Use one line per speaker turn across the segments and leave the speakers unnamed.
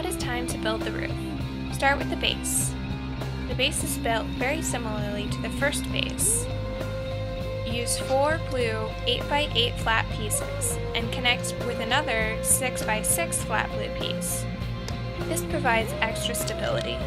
it is time to build the roof. Start with the base. The base is built very similarly to the first base. Use 4 blue 8x8 flat pieces and connect with another 6x6 flat blue piece. This provides extra stability.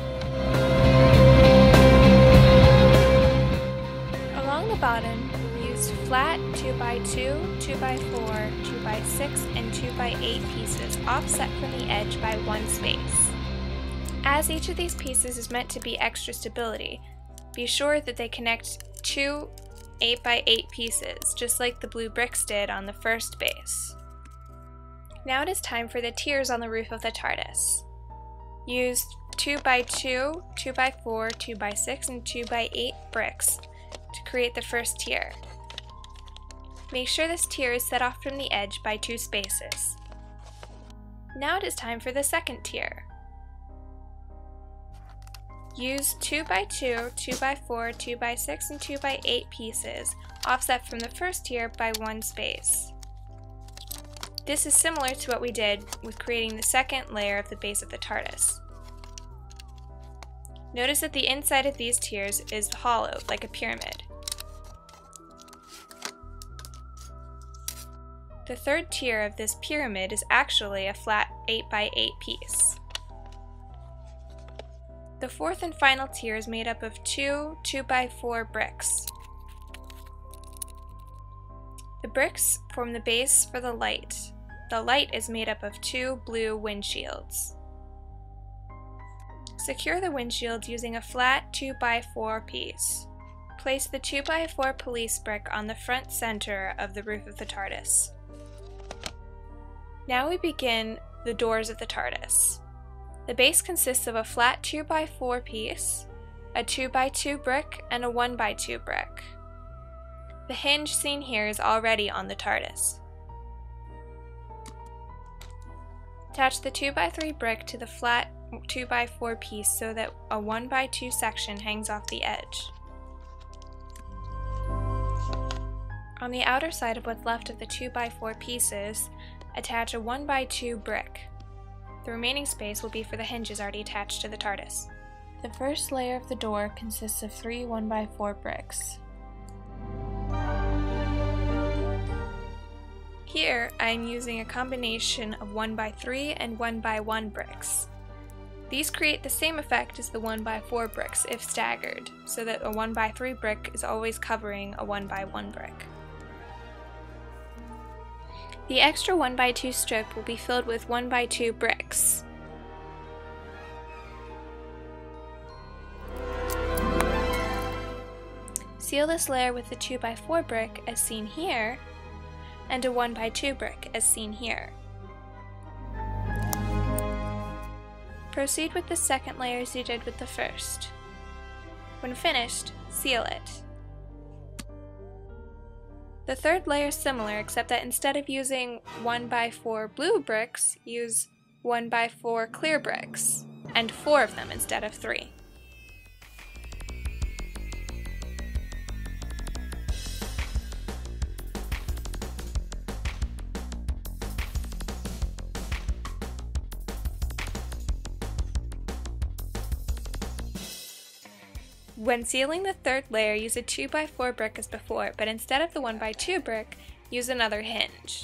Along the bottom, use flat 2x2, 2x4, 2x6, and 2x8 pieces offset from the edge by 1 space. As each of these pieces is meant to be extra stability, be sure that they connect 2 8x8 pieces, just like the blue bricks did on the first base. Now it is time for the tiers on the roof of the Tardis. Use 2x2, 2x4, 2x6, and 2x8 bricks to create the first tier. Make sure this tier is set off from the edge by 2 spaces. Now it is time for the second tier. Use 2x2, 2x4, 2x6, and 2x8 pieces, offset from the first tier by 1 space. This is similar to what we did with creating the second layer of the base of the Tardis. Notice that the inside of these tiers is hollow, like a pyramid. The third tier of this pyramid is actually a flat 8x8 piece. The fourth and final tier is made up of 2 2x4 bricks. The bricks form the base for the light. The light is made up of 2 blue windshields. Secure the windshields using a flat 2x4 piece. Place the 2x4 police brick on the front center of the roof of the Tardis. Now we begin the doors of the Tardis. The base consists of a flat 2x4 piece, a 2x2 brick, and a 1x2 brick. The hinge seen here is already on the Tardis. Attach the 2x3 brick to the flat 2x4 piece so that a 1x2 section hangs off the edge. On the outer side of what's left of the 2x4 pieces, attach a 1x2 brick. The remaining space will be for the hinges already attached to the Tardis. The first layer of the door consists of 3 1x4 bricks. Here, I am using a combination of 1x3 and 1x1 bricks. These create the same effect as the 1x4 bricks if staggered, so that a 1x3 brick is always covering a 1x1 brick. The extra 1x2 strip will be filled with 1x2 bricks. Seal this layer with the 2x4 brick as seen here, and a 1x2 brick as seen here. Proceed with the second layer as you did with the first. When finished, seal it. The third layer is similar, except that instead of using 1x4 blue bricks, use 1x4 clear bricks, and 4 of them instead of 3. When sealing the third layer, use a 2x4 brick as before, but instead of the 1x2 brick, use another hinge.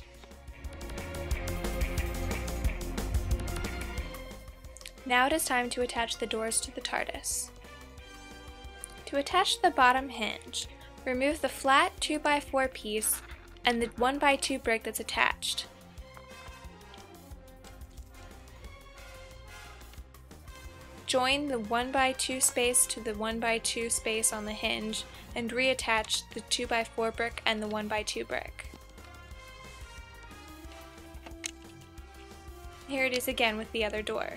Now it is time to attach the doors to the Tardis. To attach the bottom hinge, remove the flat 2x4 piece and the 1x2 brick that's attached. Join the 1x2 space to the 1x2 space on the hinge and reattach the 2x4 brick and the 1x2 brick. Here it is again with the other door.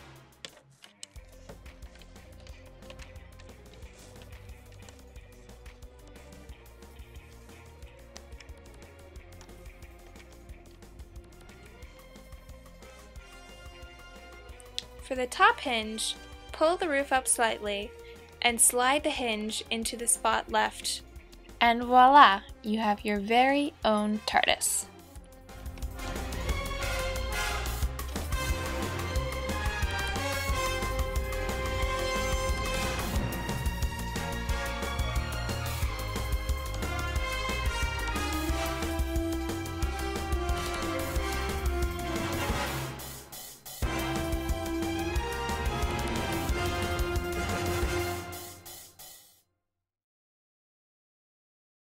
For the top hinge, pull the roof up slightly and slide the hinge into the spot left. And voila! You have your very own Tardis.